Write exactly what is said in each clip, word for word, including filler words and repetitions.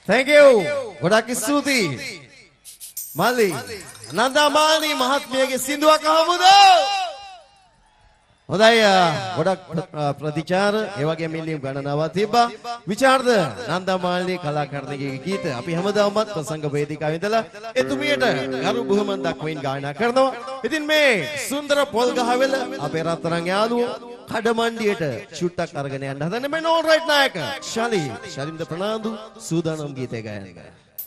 Thank you. ගොඩක් ස්තුතියි. මල්ලි නන්දමාලි මහත්මියගේ සින්දුවක් අහමුද? හොඳයි ගොඩක් ප්‍රතිචාර ඒ වගේම මිලියන් ගණනාවක් තිබ්බා. විචාරද නන්දමාලි කලාකාරණගේ ගීත අපි හැමදාමත් ප්‍රසංග වේදිකාවේ ඉඳලා එතුමියට ගරු බුහුමන් දක්වමින් ගායනා කරනවා. ඉතින් මේ සුන්දර පොල්ගහවෙල අපේ රත්තරන් යාළුවෝ කඩමණ්ඩියට චුට්ටක් අරගෙන යන්න හදන්නේ මේ නෝල් රයිට් නායක ශලි ශලින්ද ප්‍රනාන්දු සූදානම් ගීතය ගායනා.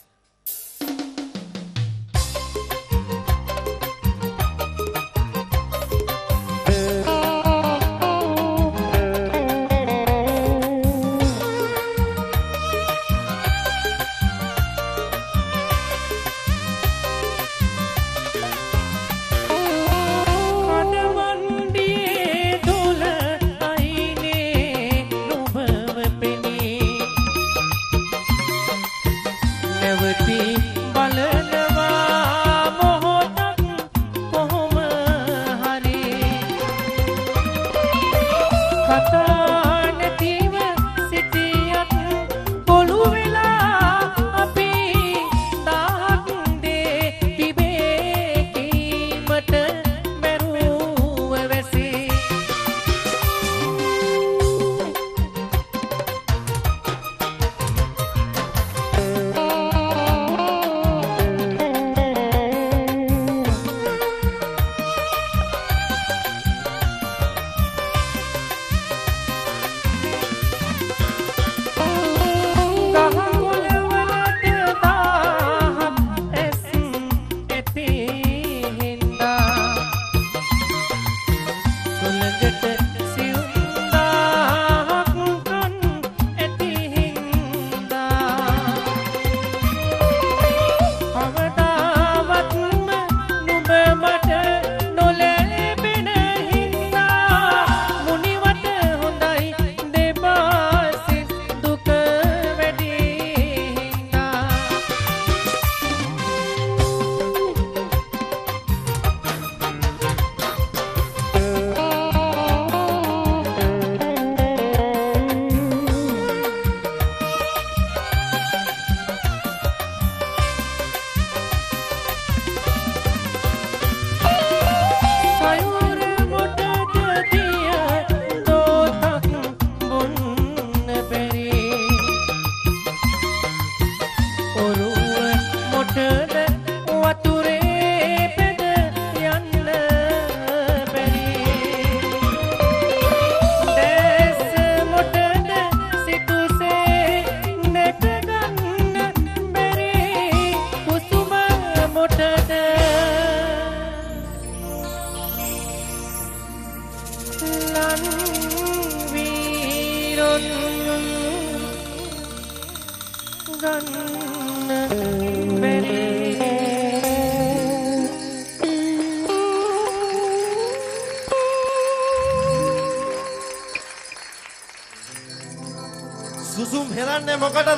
සුසුම් හෙලන්නේ මොකටද?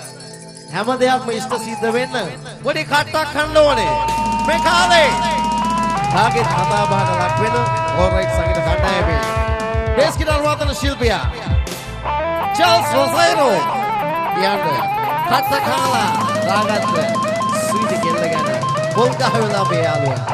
හැම දෙයක්ම ඉෂ්ට සිද්ධ වෙන්න පොඩි කට්ටක් කන්න ඕනේ. මේ කාලේ කාගේ කතා බහට ලක් වෙන ඕල්රයිට් සංගීත කණ්ඩායමේ බේස් ගිටාර් වාදන ශිල්පියා චාල්ස් රොසයිරෝ යන්නේ කට්ට කාලා රාගත් සුයිටි කෙල්ල ගැන පොල් ගහවෙලා අපේ යාළුවා.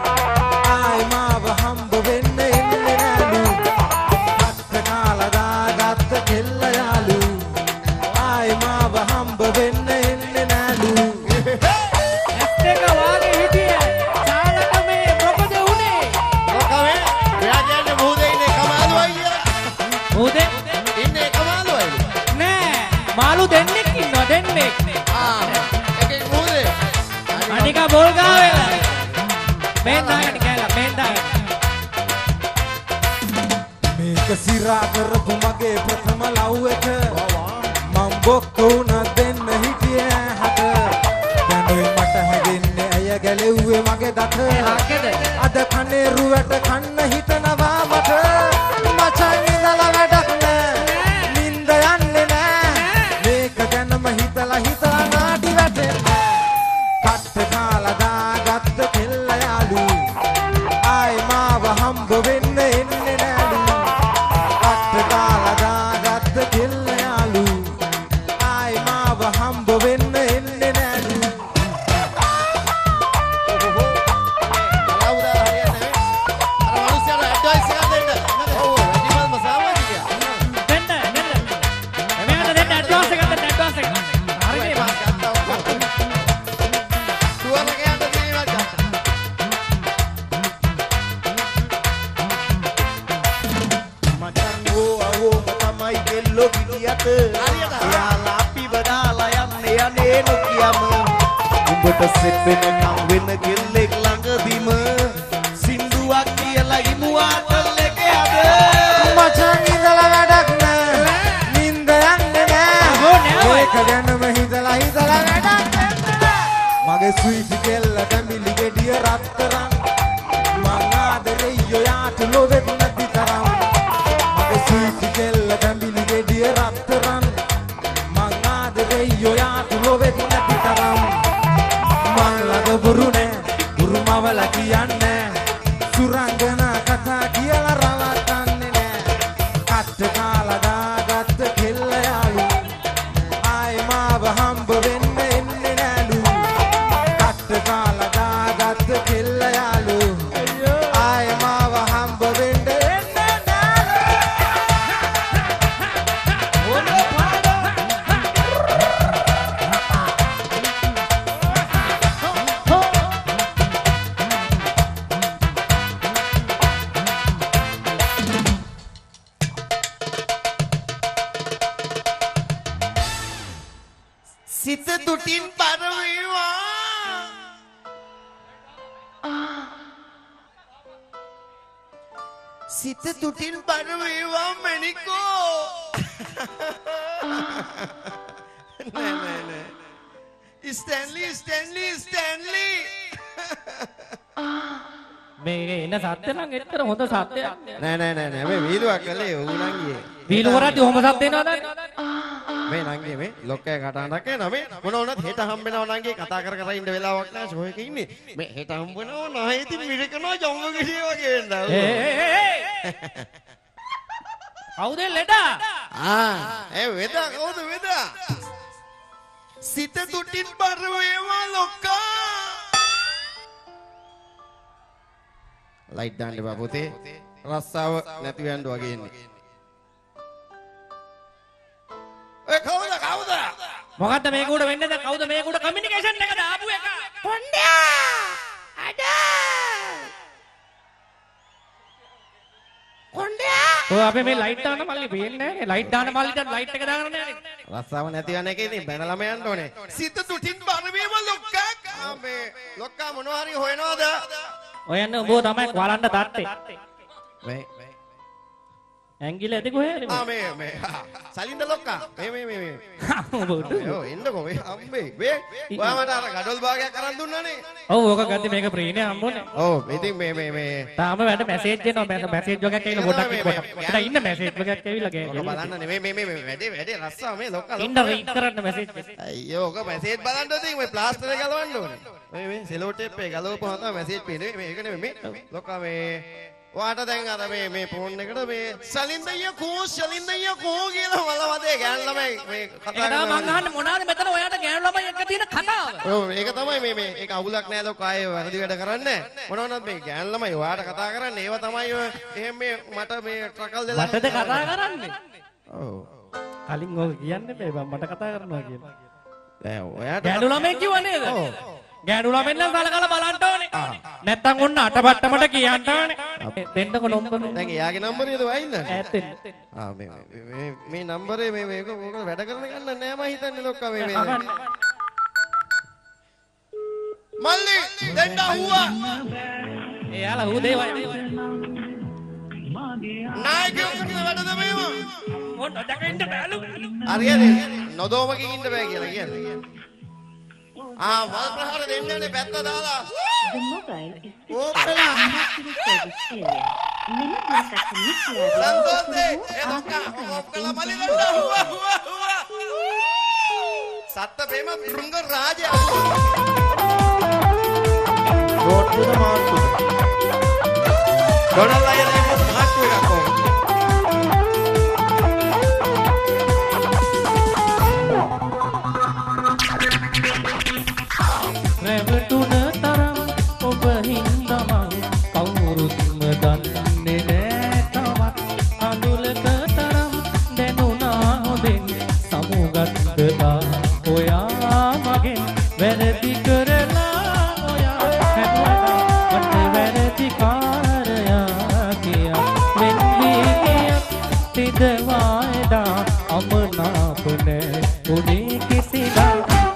I ආයි මාව හම්බ වෙන්න එන්නේ නෑලු. ඇස් දෙක වාගේ හිටියේ. සාලක මේ මොකද උනේ? මොකවේ? එයා කියන්නේ මොහොතේ ඉන්නේ කමාලු අයියා. මොහොතේ ඉන්නේ කමාලු අයියා. නෑ. මාළු දෙන්නෙක් ඉන්නවා දෙන්නෙක්. ආ එකෙක් මොහොතේ. අනික බෝල් ගාවෙලා. මේන් දාගෙන කෑලා මේන් දාගෙන. මේක සිරා කරපු මගේ ප්‍රථම ලව් එක. මම බොක්ක උනා දෙන්න හිටියේ හත. දැනුයි මට හැදෙන්නේ ඇය ගැලෙව්වේ මගේ දත. හකද? අද කනේ රුවට කන්න හිතනවා මට. මචං ඉඳලා වැඩක් නෑ. නින්ද යන්නේ නෑ. මේක ගැනම හිතලා හිතලා නාටි වැටෙන්නේ. කට්ට කාලා දාගත්ත කෙල්ල යාලු. ආයි මාව හම්බ වෙන්න එන්නේ නෑලු. කට්ට කාලා දාගත්ත කෙල්ල යාලු. ආයි මාව හම්බ වෙන්න එන්නේ නෑලු. දෙන්න දෙන්න. මෙයාට දෙන්න ඇඩ්වාන්ස් එකක් දෙන්න ඇඩ්වාන්ස් එකක්. හරිනේ බා. මචං ඕ අවෝ තමයි කෙල්ලෝ පිටියට. එයාලා අපි බදාලා යන්නේ යන්නේ නොකියම. උඹට සෙට් වෙනකම් වෙන කෙල්ලෙක් ළඟදිම සින්දුවක් කියලා ඉමුවාට ලෙකේ අද. මචං ඉඳලා වැඩක් නෑ. නින්ද යන්නේ අහෝ නෑ. නෑ ඔය. ඒක ගැනම හිතලා හිතලා වැඩක් නෑ. මගේ ස්වීට් කෙල්ල ඩැමිලි ගෙඩිය රත්තරන්. මං ආදරේ යොයාට ලොවෙත් නැති තරම්. මගේ ස්වීට් කෙල්ල ඩැමිලි ගෙඩිය රත්තරන්. මං ආදරේ යොයාට ලොවෙත් නැති තරම්. මං ළඟ බුරු නෑ. බුරුමවල කියන්නේ සුරංගනා කතා කියලා රවට්ටන්නේ නෑ. කට්ට කාලා දාගත්ත කෙල්ල යාලු. ආයි මාව හම්බ වෙන්න එන්නේ නෑලු. කට්ට කාලා දාගත්ත කෙල්ල යාලු. ආයි මාව හම්බ වෙන්න එන්නේ නෑලු. සිත තුටින් පරවේවා. සිත තුටින් පරවේවා මැනිකෝ. නෑ නෑ නෑ. Stanley Stanley Stanley. මේ එන සත්‍ය නම් එච්චර හොඳ සත්‍යයක්. නෑ නෑ නෑ නෑ මේ වීලුවක් කළේ ඌනංගියේ. වීලු වරද්දි ඔහොම සත්‍ය එනවද? මේ නංගියේ මේ ලොක්කේ කටහඬක් එනවා මේ මොන වුණත් හෙට හම්බෙනවා නංගියේ කතා කර කර ඉන්න වෙලාවක් නෑ ෂෝ එකේ ඉන්නේ. මේ හෙට හම්බෙනවා නැහැ ඉතින් මිරිකනවා ජම්බ ගෙඩිය වගේ වෙනවා. ඒ ඒ කවුද ලෙඩා? ආ ඒ වෙදා කවුද වෙදා? සිත තුටින් බර වේවා ලොක්කා. ලයිට් දාන්න බා පුතේ. රස්සාව නැති වෙන්න වගේ ඉන්නේ. ඒ කවුද කවුද? මොකද්ද මේක උඩ වෙන්නේ? දැන් කවුද මේක උඩ කමියුනිකේෂන් එක දාපු එක? කොණ්ඩයා! අඩ! කොණ්ඩයා! ඔය අපේ මේ ලයිට් දාන මල්ලි පේන්නේ නැහැ. ලයිට් දාන මල්ලිට ලයිට් එක දාගන්න නැහැ. රස්සාව නැති වෙන එකේ ඉතින් බැනලම යන්න ඕනේ. සිත තුටින් බර වේවා ලොක්කා. මේ ලොක්කා මොනවා හරි හොයනවද? ඔයන්න උඹව තමයි වලන්න තට්ටේ. මේ ඇංගිල ඇති කොහේ හරි. ආ මේ මේ සලින්ද ලොක්කා. මේ මේ මේ මේ. උඹ උඩ. ඔව් එන්නකෝ මේ අම්බේ. මේ ඔයා මට අර ගඩොල් භාගයක් අරන් දුන්නානේ. ඔව් ඕක ගත්තේ මේක ප්‍රීනේ හම්බුනේ. ඔව් ඉතින් මේ මේ මේ තාම වැඩ මැසේජ් එනවා. මැසේජ් වගේක් ඇවිල්ලා පොඩක් පොඩක්. එතන ඉන්න මැසේජ් වගේක් ඇවිල්ලා ඔක ගෑ. බලන්න මේ මේ මේ වැඩේ වැඩේ රස්සාව මේ ලොක්කා ඉන්න රීඩ් කරන්න මැසේජ්. අයියෝ ඔක මැසේජ් බලන්න ඉතින් මේ ප්ලාස්ටර් එක ගලවන්න ඕනේ. මේ මේ සෙලෝ ටේප් එක ගලවපුවාම තමයි මැසේජ් පේන්නේ. මේ ඒක නෙමෙයි මේ ලොක්කා මේ ඔයාට දැන් අර මේ මේ ෆෝන් එකට මේ සලින්දయ్య කෝ සලින්දయ్య කෝ කියලා වලවදේ ගෑන් ළමයි මේ කතා ඒක තමයි මං අහන්නේ මොනවාද මෙතන ඔයාට ගෑනු ළමයි එක්ක තියෙන කතාව. ඔව් ඒක තමයි මේ මේ ඒක අවුලක් නෑ ලොක්කා ආයේ වැරදි වැඩ කරන්නේ මොනවනත් මේ ගෑන් ළමයි ඔයාට කතා කරන්නේ ඒව තමයි ඔය එහෙම මේ මට මේ ට්‍රකල් දෙලා මටද කතා කරන්නේ. ඔව් කලින් ඕක කියන්නේ බෑ මට කතා කරනවා කියලා. දැන් ඔයාට ගෑනු ළමයි කිව්වා නේද? ඔව්. ගෑනු ළමෙන් නම් සලකලා බලන්න ඕනේ. නැත්තම් ඔන්න අටපට්ටමට කියන්න ඕනේ. දෙන්නකො නම්බර. දැන් එයාගේ නම්බරේද වයින්ද? ඈත් වෙන්න. ආ මේ මේ මේ නම්බරේ මේ මේක ඕක වැඩ කරන ගන්න නෑ මම හිතන්නේ ලොක්කා මේ මේ. අහන්න. මල්ලි දෙන්න හුවා. එයාලා ඌ දේවයි. නායකයෝ කියන වැඩද මේව? මොන්න දකින්න බෑලු. හරියද? නොදෝමකින් ඉන්න බෑ කියලා කියන්නේ. ආ වල් ප්‍රහාර දෙන්නනේ පැත්ත දාලා. The mobile is ඕකලා. service area. Minute customer සන්තෝෂේ ඒ ලොක්කා ඕකලා මල්ලි දෙන්න හුවා හුවා හුවා. සත්ත ප්‍රේම බෘංග රාජය. රෝට්ටුද මාට්ටුද? ගොඩක් අය දෙන්න මාට්ටු එකක් ඕන. රැවටුන තරම් ඔබ හින්දා මං කවුරුත්ම දන්නේ නෑ තවත් අඳුලක තරම් දැනුණා හොඳින් සමුගත්තා ඔයා මගෙන් වැරදි කරලා ඔයා හැදුවා මට වැරදි කාරයා කියා මෙන්නී කිය තිදවායදා අමනාප නෑ උනේ කිසිදා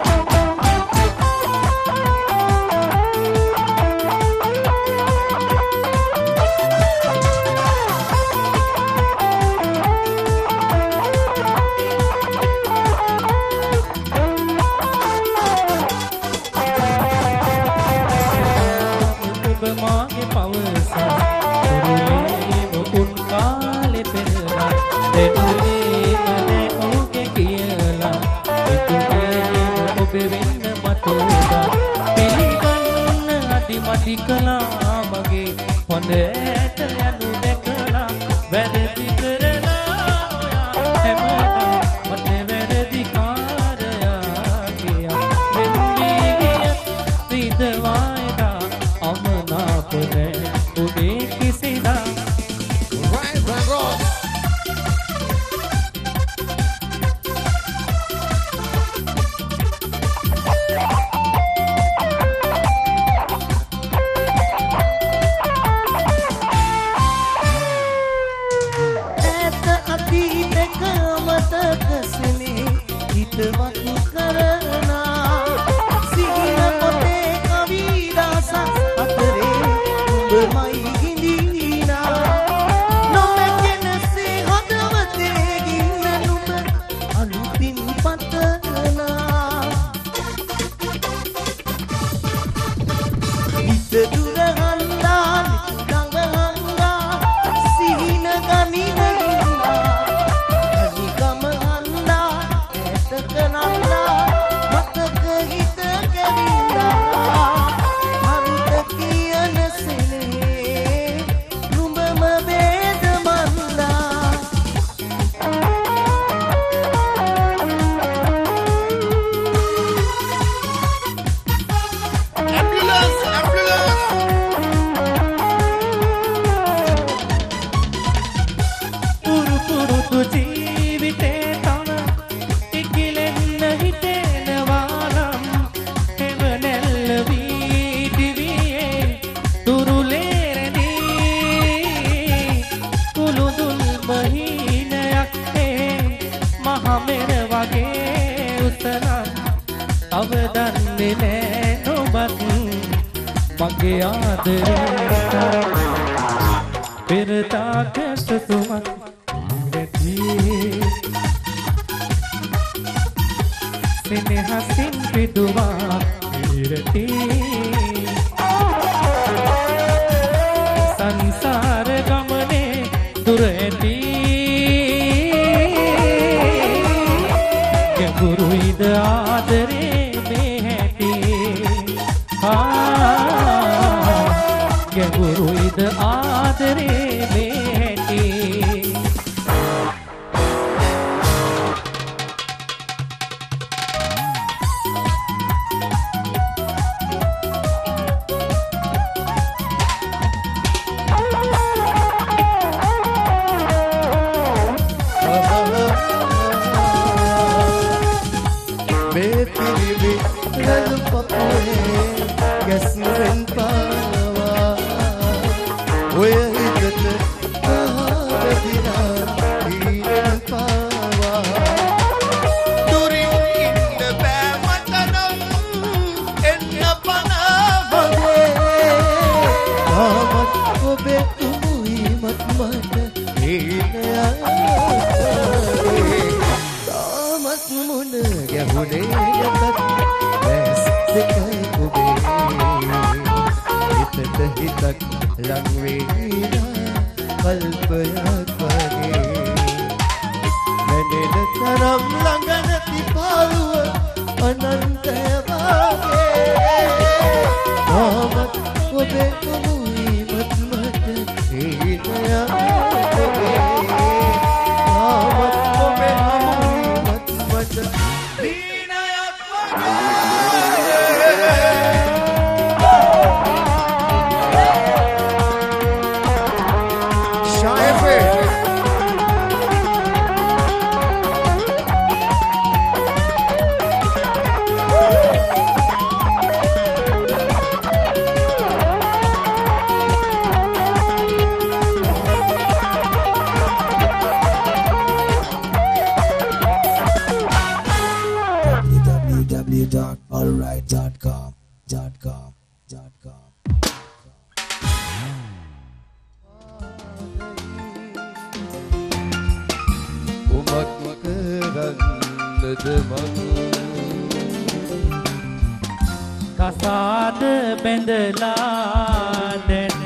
කලා මගේ හොඳට යනු දැකලා වැරදි කරලා ඔයා හැමදාම මට වැරදි කාරයා කියා මෙන්නේ ගිය රිදවායදා අමනාප නෑ උනේ කිසිදා Right, right, right. මේ පිරිමි රළු පපුවේ ගැසුවෙන් පාවා ඔය හිතට ආවදිනා ඊරන් පාවා දුරින් ඉන්න බෑ මට නම් එන්න පනවගේ ආමත් ඔබේ තුමුයි මත් මට ඊනයා තාමත් මුණ ගැහුනේ යතත් වැස් දෙකයි ඔබේ හිතට හිතක් ලං වේනා කල්පයක් වගේ නැනෙන තරම් ළඟ නැති පාළුව අනන්තය වගේ තාමත් ඔබේ තුමුයි මත් මට ඊනයා alright dot com dot com dot com උමක් කරන්නද මං කසාද බැඳලා දැන්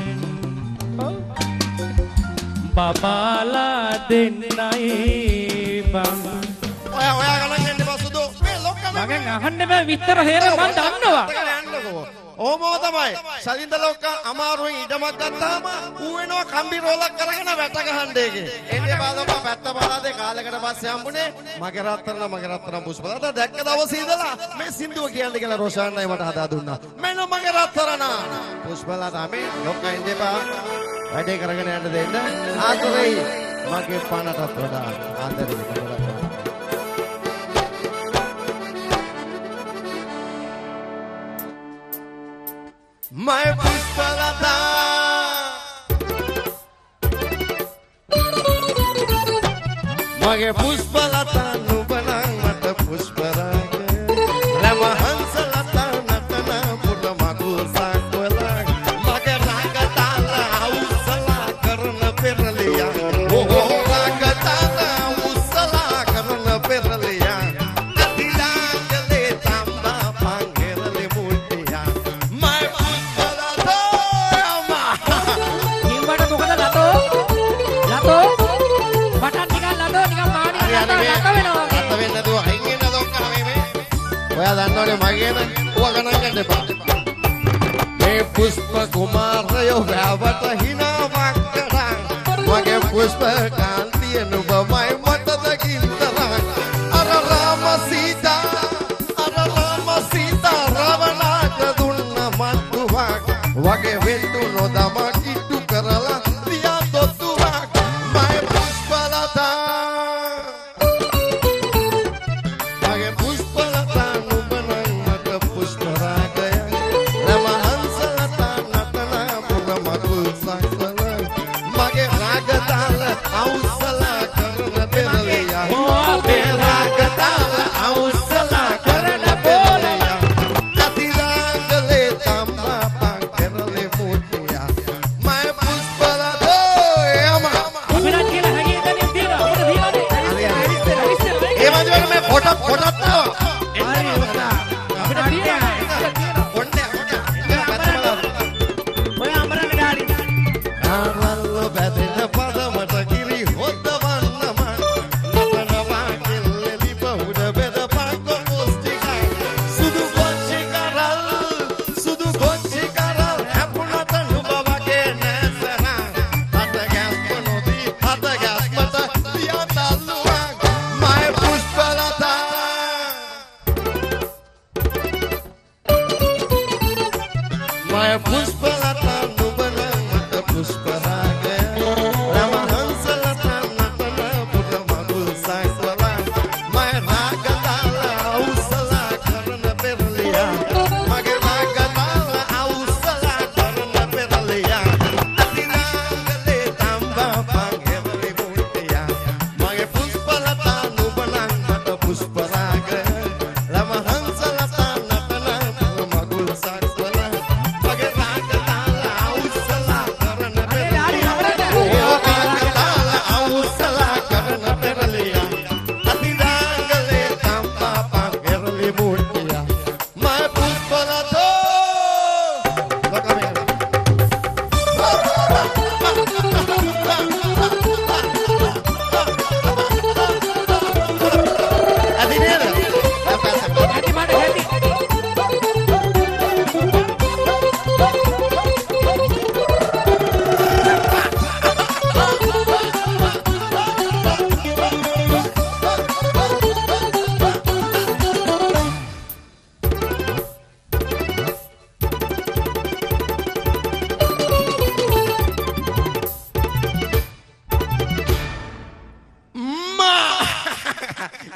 බබාලා දෙන්නයි බං ඔයා ඔයා ගණන් යන්න බසුදු මේ ලොක්කම මගෙන් අහන්න බෑ විස්තර හේර මන් දන්නවා ඕමෝ තමයි සලින්ද ලොක්කා අමාරුවෙන් ඉඩමක් ගත්තාම ඌ වෙනවා කම්බි රෝලක් කරගෙන වැට ගහන්න එකේ එන්නේ බාලොක්කා පැත්ත බලාදේ කාලයකට පස්සේ හම්බුනේ මගේ රත්තරන් මගේ රත්තරන් පුෂ්පලතා දැක්ක දවසේ ඉඳලා මේ සින්දුව කියන්නේ කියලා රොෂාන්නයි මට හදා දුන්නා මෙන්න මගේ රත්තරන් පුෂ්පලතා මේ ලොක්කා ඉන්නේ බා වැඩේ කරගෙන යන්න දෙන්න ආතරේ මගේ පණටත් වඩා ආදරේ කරලා My Pushpalata Mage Pushpalata Nubanang Mata Pushparaga Rama Hansalata Natana Pura Magul Sakwalang Mage Ragatala Ausala Karana Peraliya Oh Ragatala Ausala Karana Peraliya Atilagale Tamba Pangerale Multiya My ඔයා දන්නවනේ මගේන ඌව ගණන් ගන්න එපා මේ පුෂ්ප කුමාරයෝ වැවට හිනාවක් කරන් මගේ පුෂ්ප කාන්තිය නුඹමයි මට දකින්තරන් අර රාම සීතා අර රාම සීතා රවණාට දුන්න මත්තුවක් වගේ වෙන්තු නොදම කිට්ටු කරලා තියා තොත්තුවක් මයි පුෂ්පලතා Ausala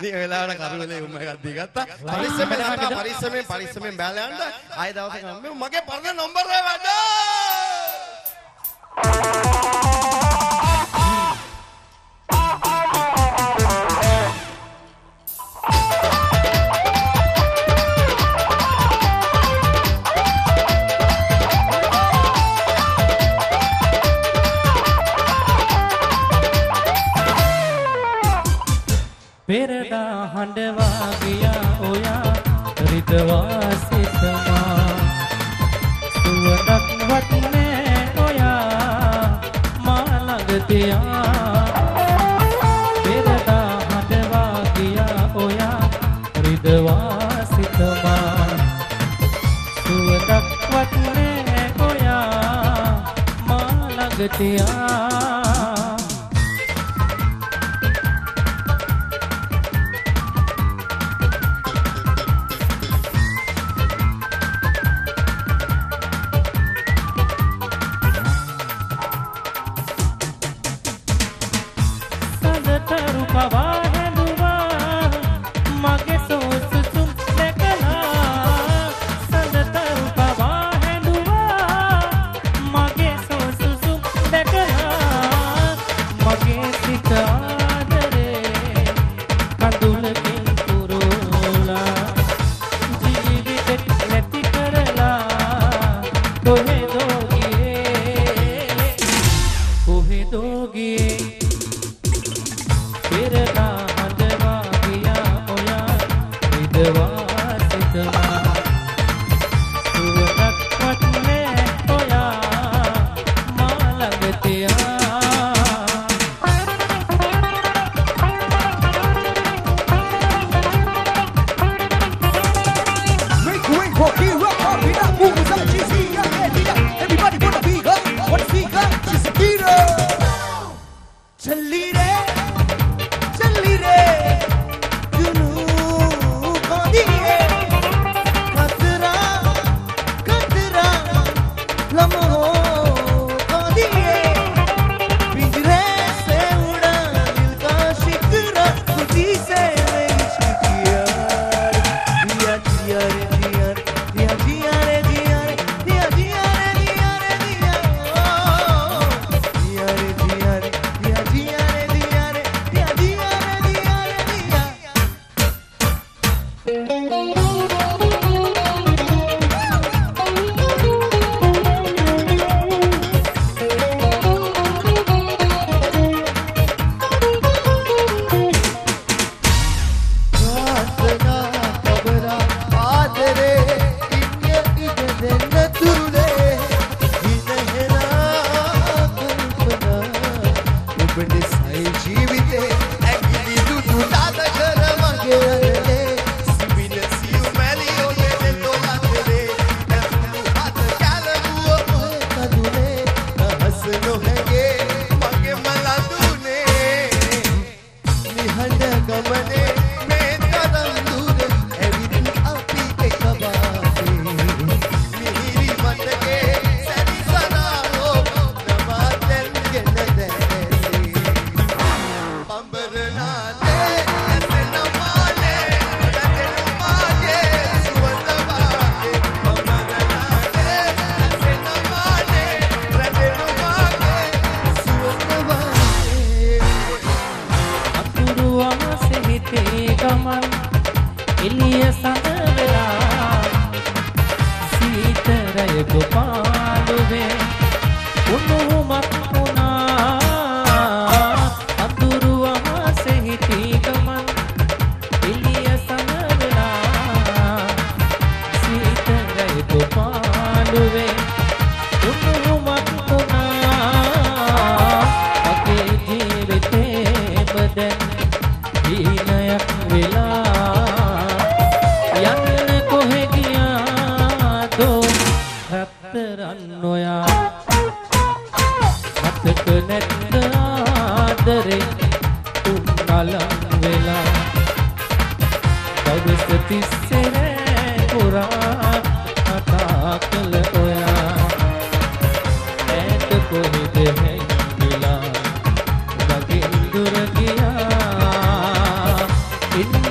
ඉතින් ඒ වෙලාවට කරුවලේ උම්ම එකක් දී ගත්තා. පරිස්සමෙන් ගත්තා පරිස්සමෙන් පරිස්සමෙන් බැලලා යන්න. ආයෙ දවසක මගේ පරණ නම්බර් එක වැඩ. පෙරදා හඬවා ගියා ඔයා රිදවා සිතමා සුවඳක් වටනේ ඔයා මා ළඟ තියා පෙරදා හඬවා ගියා ඔයා රිදවා සිතමා සුවඳක් වටනේ ඔයා මා ළඟ තියා In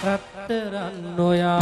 රත්තරන් නොයා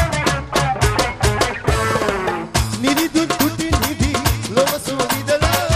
Nidhi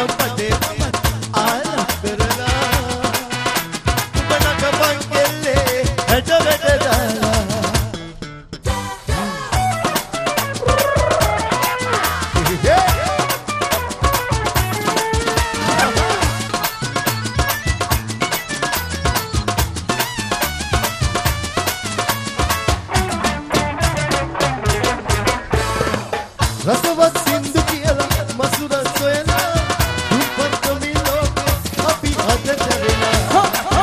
පටේ මම ආලා කරලා උඹනක බංගෙල්ලේ හැට වැට දාලා රසවත් සින්දු කියලා මසුර සොයලා දුප්පත් මිලෝකේ අපි අදට වෙලා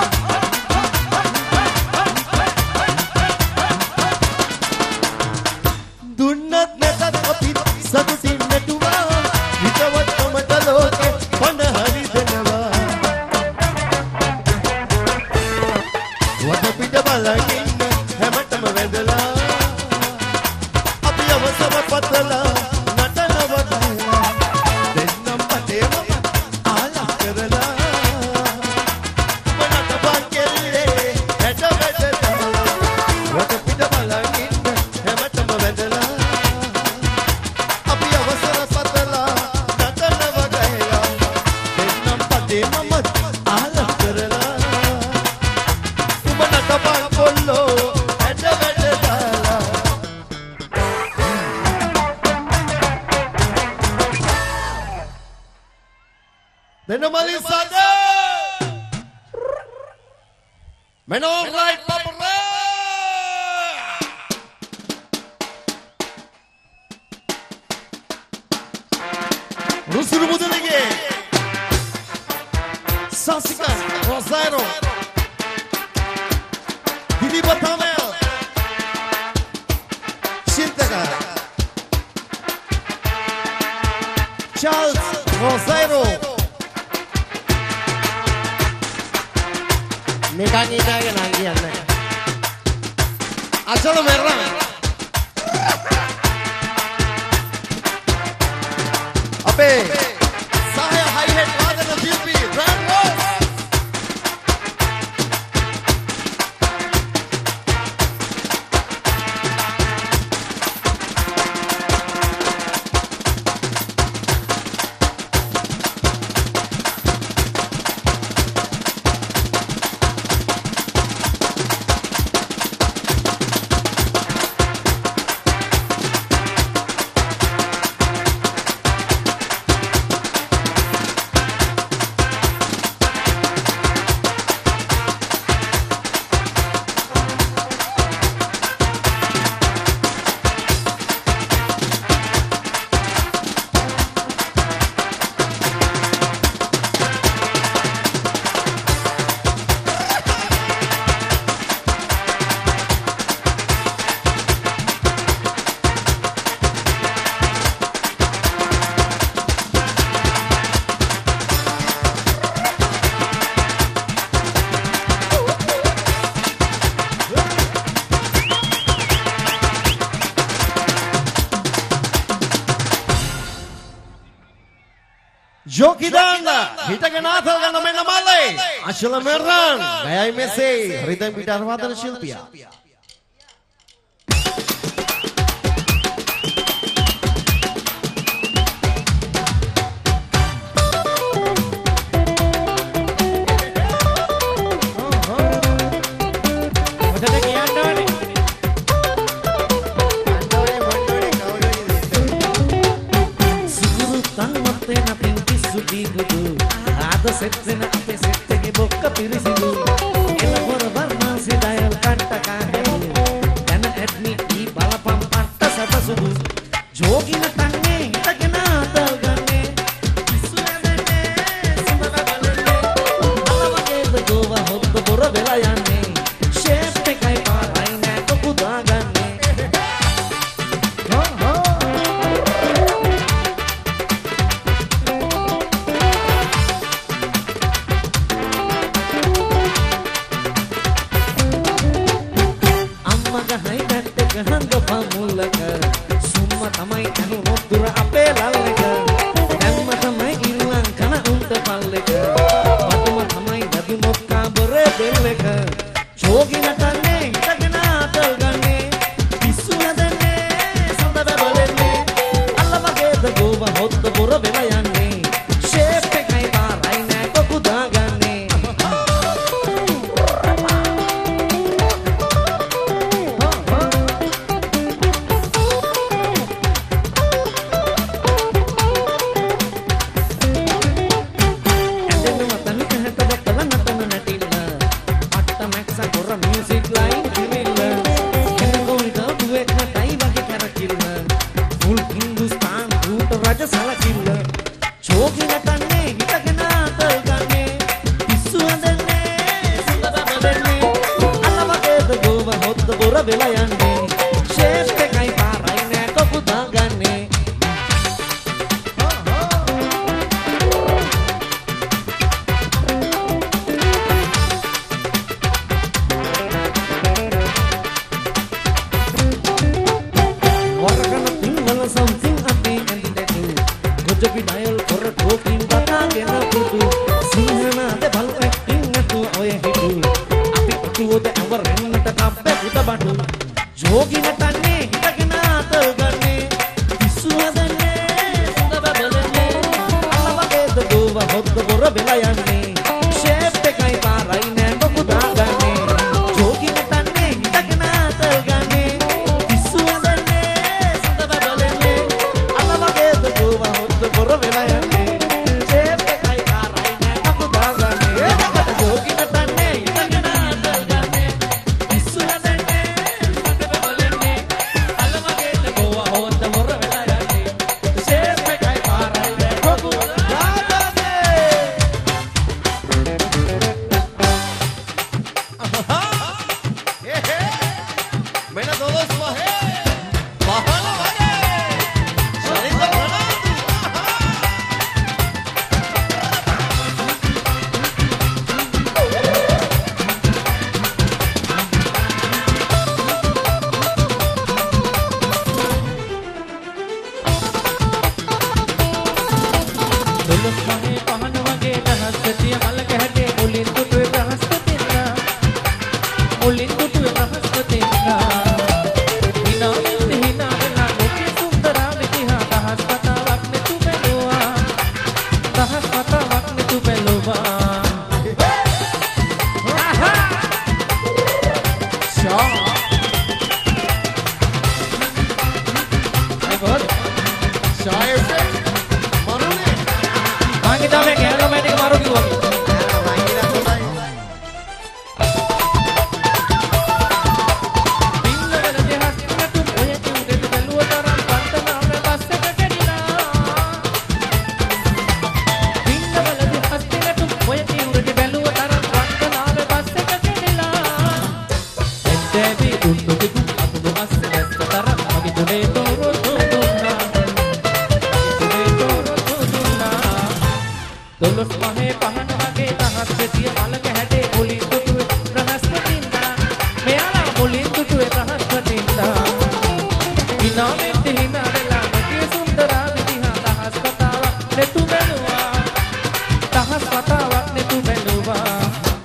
දුන්නත් නැතත් අපි සතුටින් නැටුවා හිතවත් කමට ලෝකේ පණ හරි දෙනවා වද පිට බලන් ඉන්න හැමතෙම වැඳලා අපි අවසර පතලා Neno Malisada Meno right Papa Rusuru Mudalige Sasika Rosairo Dili Batamel Shintaka Charles Rosairo නිකන් ඉඳගෙන නම් කියන්නේ අසල මෙරන අපේ සහය හයිහෙට් වාදන ශිල්පී රෑන්ඩෝස් Joki Danda, හිටගෙන ආතල් ගන්න මෙන්න මල්ලේ. අශල මෙරන්, ගයයි මෙසේ රිදම් ගිටාර වාදන ශිල්පියා. Setsen ape settege bokka pirisidu ela hor varna sidayal kantaka helu dana admi ee balapam patta sapasudu jogina tange hitagena adal ganne isu adane sundara galne alavage the gowa hotto bora vela yanne shape ekai parai na to kuda ganne ho ho දුව හොද්ද බොර වෙලා යන්නේ shape එකයි පාරයි නෑ මොකු දාගන්නේ ජෝගින තන්නේ හිටගෙන අතල් ගන්නේ පිස්සු හදන්නේ සුද බබලන්නේ අල වගේ දුව හොද්ද බොර වෙලා යන්නේ ෂේප් එකයි පාරයි නෑ මොකු දාගන්නේ ජෝගින තන්නේ හිටගෙන අතල් ගන්නේ පිස්සු හදන්නේ සුද බබලන්නේ අල වගේ දුව හොද්ද බොර වෙලා යන්නේ ෂේප් එකයි පාරයි නෑ මොකු Mena todos baje. Bajala baje. Salita දොළොස් මහේ පහන වගේ දහස්පතිය මලක හැටේ මුලින් දුටුවේ බ්‍රහස්පතින්නා මුලින් දුටුවේ බ්‍රහස්පතින්නා හිනාවෙන් හිනාවෙලා නෙති සුන්දරා විදිහා දහස් කතාවක් නෙතු බැලුවා දහස් කතාවක් නෙතු බැලුවා ෂා ඒ ගොඩ Shy effect. Marune. ආගේ තමයි කැලෝමැටික් මාරු කිව්වා පින්නවල දෙහස් තුනතුන් ඔය කිව්දෙත් බැලුව තරම් පන්තනාම බස් එක කැඩිලා පින්නවල දෙහස් තුනතුන් ඔය කිව්දෙත් බැලුව තරම් පන්තනාම බස් එක කැඩිලා එතෙවි දුන්නු කිතු අතුරු අස්ස දැස්ස තරම් මගේ දුනේ තෝරෝ දුන්නා දුනේ තෝරෝ දුන්නා දොළොස් මහේ පහන වගේ දහස් පෙතිය මලක හැටේ මුලින් දුටුවේ බ්‍රහස්පතින්දා මෙයාලා මුලින් දුටුවේ බ්‍රහස්පතින්දා හිනාවෙන් හිනා වෙලා නැති සුන්දරා විදිහා දහස් කතාවක් නෙතු බැලුවා දහස් කතාවක් නෙතු බැලුවා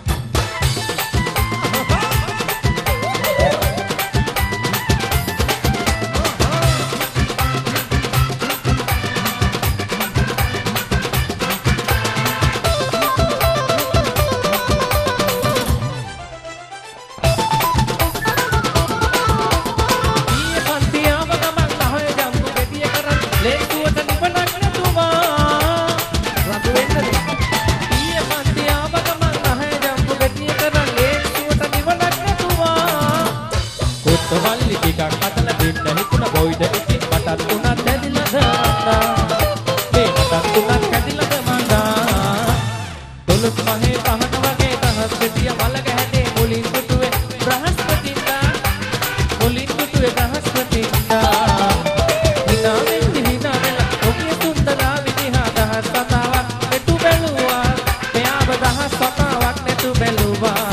ඊයේ පන්තියාව ගමන් නහය ජම්බු ගෙඩිය කරන් ලේකුවට නිවනක් නැතුවා රතු වෙන්නද ඊයේ පන්තියාව ගමන් නහය ජම්බු ගෙඩිය කරන් ලේකුවට නිවනක් නැතුවා කොත්තවල්ලි ටිකක් අතල දෙන්න හිතුණ බොයිද ඉතින් මටත් උනත් ඇදිලා දාන්නා මේ මටත් උනත් ඇදිලා දමන්නා දොළොස් මහේ පහන වගේ දහස් පෙතිය මලක හැටේ මුලින් දුටුවේ බ්‍රහස්පතින්දා මුලින් දුටුවේ බ්‍රහස්පතින්දා හිනාවෙන් හිනාවෙලා ඔබේ සුන්දරා විදිහා දහස් කතාවක් නෙතු බැලුවා මෙයාව දහස් කතාවක් නෙතු බැලුවා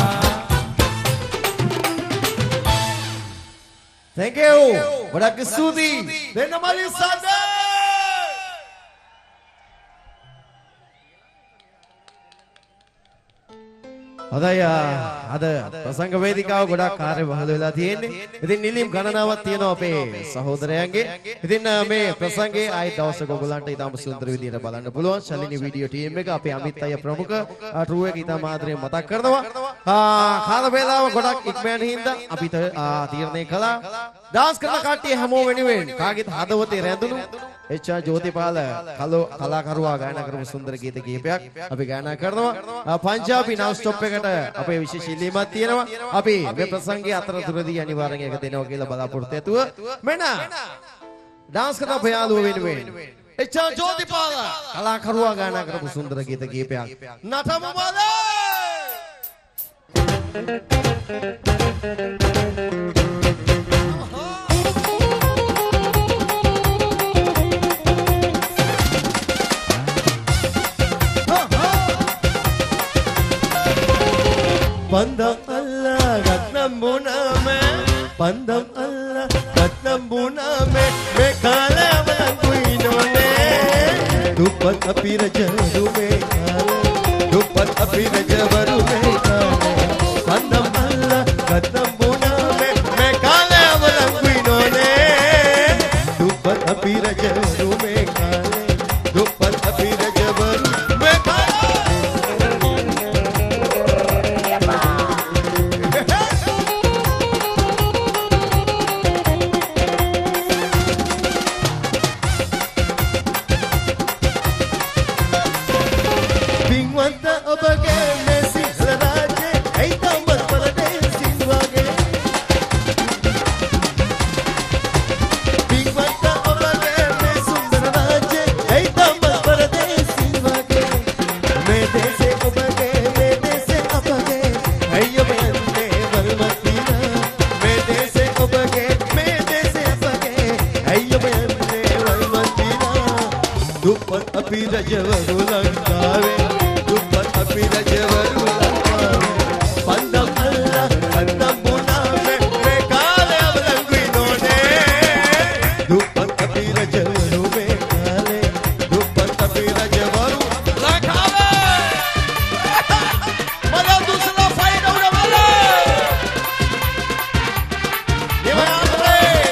Thank you. ගොඩක් ස්තුතියි. දෙන්න මලින් සද්ද. හොඳයි අද ප්‍රසංග වේදිකාව ගොඩක් කාර්යබහුල වෙලා තියෙන්නේ. ඉතින් නිලිම් ගණනාවක් තියෙනවා අපේ සහෝදරයන්ගේ. ඉතින් මේ ප්‍රසංගේ ආයි දවසක ඔයගොල්ලන්ට ඉතාම සුන්දර විදියට බලන්න පුළුවන්. ශලිනී වීඩියෝ ටීම් එක අපේ අමිත් අය ප්‍රමුඛ ට්‍රූ එක ඉතාම ආදරයෙන් මතක් කරනවා. කාල වේලාව ගොඩක් ඉක්මන හින්දා අපිට තීරණය කළා ඩාන්ස් කරන කට්ටිය හැමෝම වෙනුවෙන් කාගෙත් හදවතේ රැඳුණු එච්.ආර්. ජෝතිපාල කලෝ කලාකරුවා ගායනා කරපු සුන්දර ගීත කිහිපයක් අපි ගායනා කරනවා. පංජාබි නව් ස්ටොප් එකට අපේ විශේෂ ඉල්ලීමක් තියෙනවා. අපි මේ ප්‍රසංගයේ අතරතුරදී අනිවාර්යෙන් එක දෙනවා කියලා බලාපොරොත්තු ඇතුව මෙන්න ඩාන්ස් කරන අපේ යාළුවෝ වෙනුවෙන් එච්.ආර්. ජෝතිපාල කලාකරුවා ගායනා කරපු සුන්දර ගීත කිහිපයක් නටමු බලන්න. Pandam Allah Ratnam Buname Pandam Allah Ratnam Buname Mekhala Manguinone Dupat Apira Jaru Mekhala Dupat Apira Jaru Mekhala Pandam Allah Ratnam Buname Mekhala Manguinone Dupat Apira Jaru Mekhala Dupat Apira Jaru Mekhala පින්වන්ත ඔබගේ මේ සිංහල රාජ්‍යයේ ඇයි තාමත් පරදේසින් වගේ පින්වන්ත ඔබගේ මේ සුන්දර රාජ්‍යයේ ඇයි තාමත් පරදේසින් වගේ මේ දේශේ ඔබගේ මේ දේශේ අපගේ ඇයි ඔබ යන්නේ වල්මතිනා මේ දේශේ ඔබගේ මේ දේශේ අපගේ ඇයි ඔබ යන්නේ වල්මතිනා දුප්පත් අපි රජවරු ලංකාවේ දුප්පත් අපි රජවරු ලංකාවේ පන්දම් අල්ලා පන්දම් බුනාවේ මේ කාලේ අවලංගුයි නෝනේ දුප්පත් අපි රජවරු මේ කාලේ දුප්පත් අපි රජවරු ලංකාවේ මල දුසලා ෆයින් උඩ මල නිවනාරේ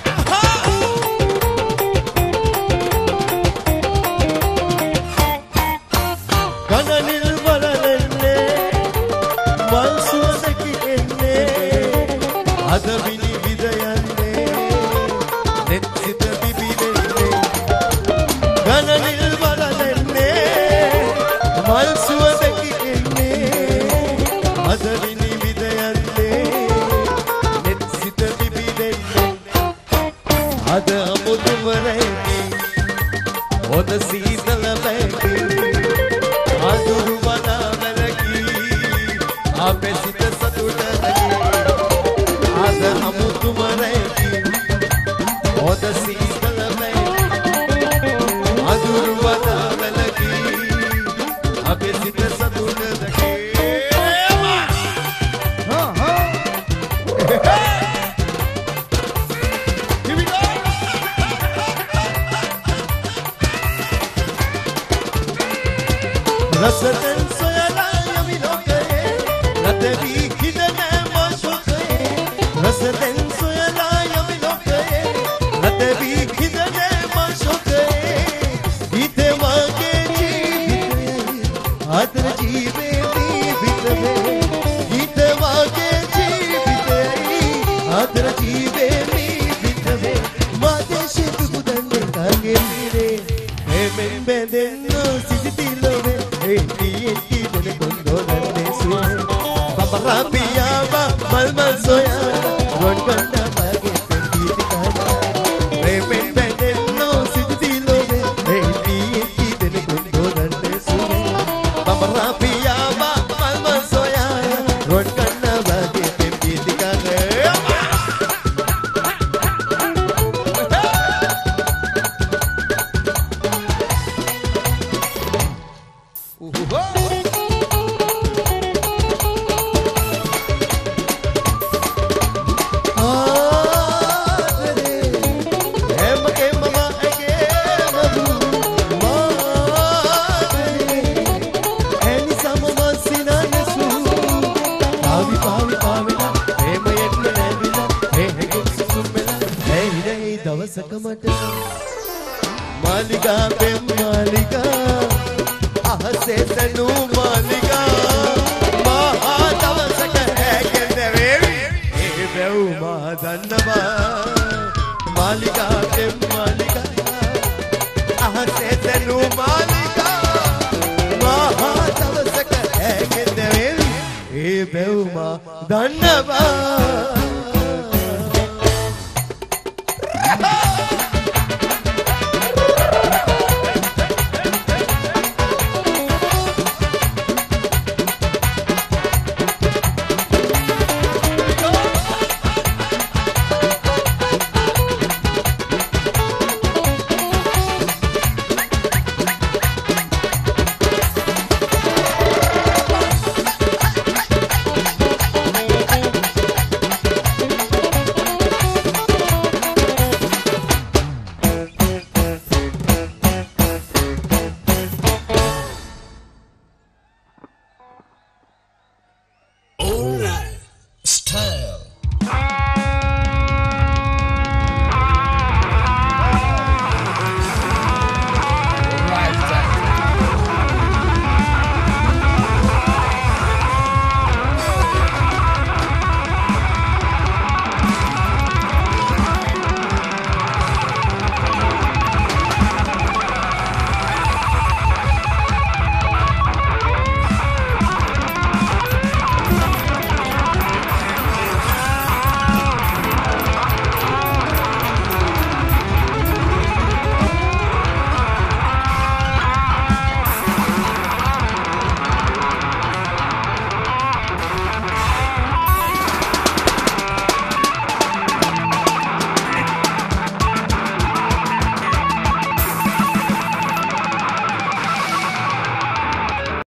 කනනිල් බලන්නේ මල් සුවඳකි එන්නේ අද විනිවිද යන්නේ නෙත් සිත පිපිදෙන්නේ කනනිල් බලන්නේ මල් සුවඳකි එන්නේ අද විනිවිද යන්නේ නෙත් සිත පිපිදෙන්නේ අද අමුතුම රැකි හොද සීතල බැකි අඳුරු වනවලකී අපේ සිත සතුට නැගී අද අමුතුම රැකි හොද සීතල බැකි අඳුරු වනවලකී අපේ සිත සතුට නැගී හා හා Here we go! රසතෙන් සොයලා යමි ලෝකයේ රතවි කිදනේ මාශෝකයේ රසතෙන් සොයලා යමි ලෝකයේ රතවි කිදනේ මාශෝකයේ හිතේ වාගේ ජීවිතයයි ආදර ජීවේ ජීවිතේ හිතේ වාගේ ජීවිතයයි ආදර ජීවේ ජීවිතේ මාදේශේ දුබුදන්නේ කාගේ මිරේ මෙන් බෙදෙන්නෝ සිටිතිලෝවේ එටි එටි දෙන කොන්දෝලන්නේ සුවේ බබරා පියාවා මල් මල් සොයා රොන් ගන්න බගේ පෙන්ටි කාලා මෙන් බෙදෙන්නෝ සිටිතිලෝවේ එටි එටි දෙන කොන්දෝලන්නේ සුවේ බබරා පියාවා මල් මල් සොයා රොන් ගන්න බගේ පෙන්ටි කාලා मालिका पे मालिका ahse tanu malika maha tavasaka hai kende vevi e bevu ma dannava malika pe malika ahse tanu malika maha tavasaka hai kende vevi e bevu ma dannava